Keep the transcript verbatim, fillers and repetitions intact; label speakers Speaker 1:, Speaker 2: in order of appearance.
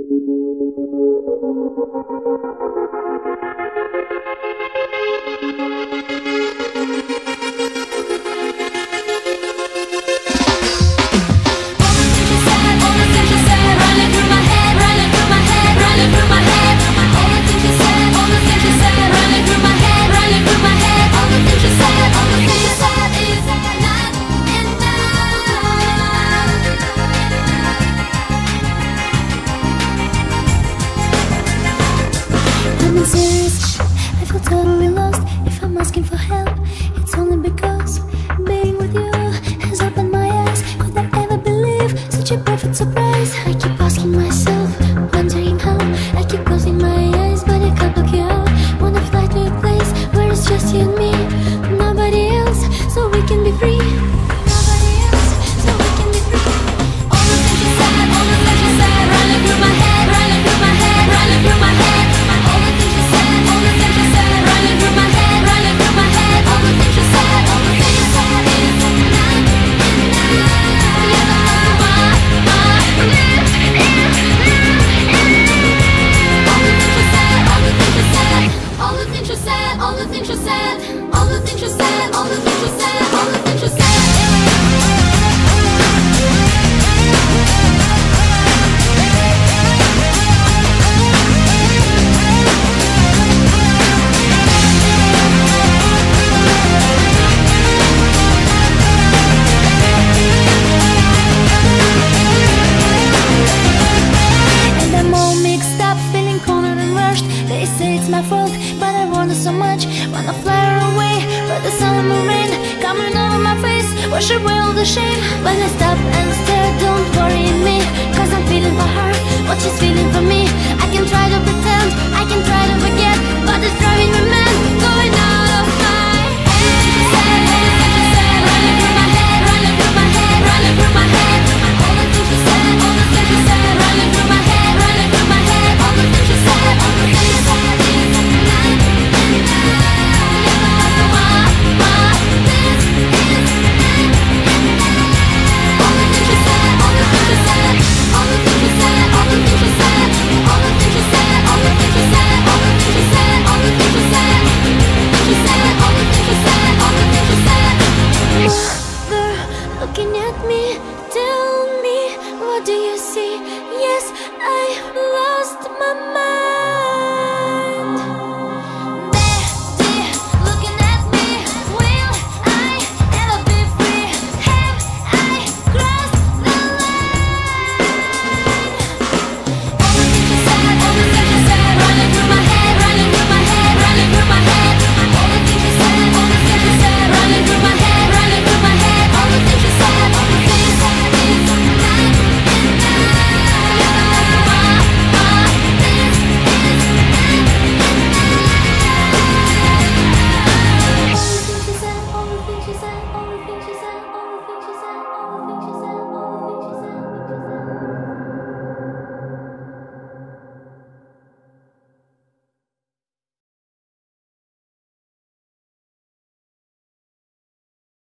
Speaker 1: I'm serious, I feel totally lost. If I'm asking for help, it's only because being with you has opened my eyes. Could I ever believe such a perfect surprise? I keep asking myself, wondering how. I keep closing my eyes, but I can't block you out. Wanna fly to a place where it's just you and me, nobody else, so we can be free. Nobody else, so we can be free. All the things you said, all the things you said, running through my head, running through my head, running through my head. All the things you said, all the things you said, running through my head, running through my head. All the things you said, all the things you said is not enough. Yeah, my, my lips is now. All the things you said, all the things you said, all the things you said, all the things you said, all the things you said, all the things you said. They say it's my fault, but I want it so much. Wanna fly away, but the sun and the rain coming over my face, wash away all the shame. When I stop and stare, don't worry me, cause I'm feeling for her what she's feeling for me. I can try to pretend, I can try to forget, but it's driving me mad, going out of my head. Running through my head, running through my head, running through my head. All the things you said, all the things you said, running through my head, running through my head. All the things you said, all the things you said. Looking at me, tell me, what do you see? Yes, I lost my mind.